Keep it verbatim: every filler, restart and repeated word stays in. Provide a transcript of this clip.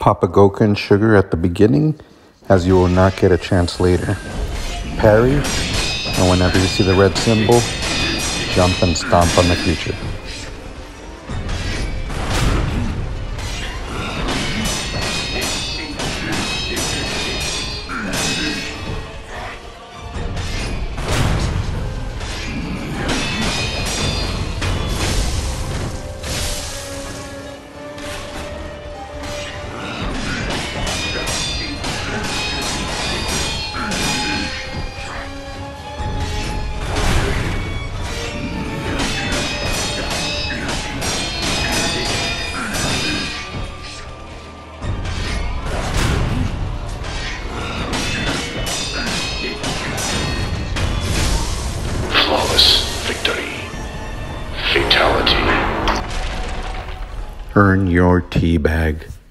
Pop a Gokan Sugar at the beginning, as you will not get a chance later. Parry, and whenever you see the red symbol, jump and stomp on the future. Victory. Fatality. Earn your tea bag.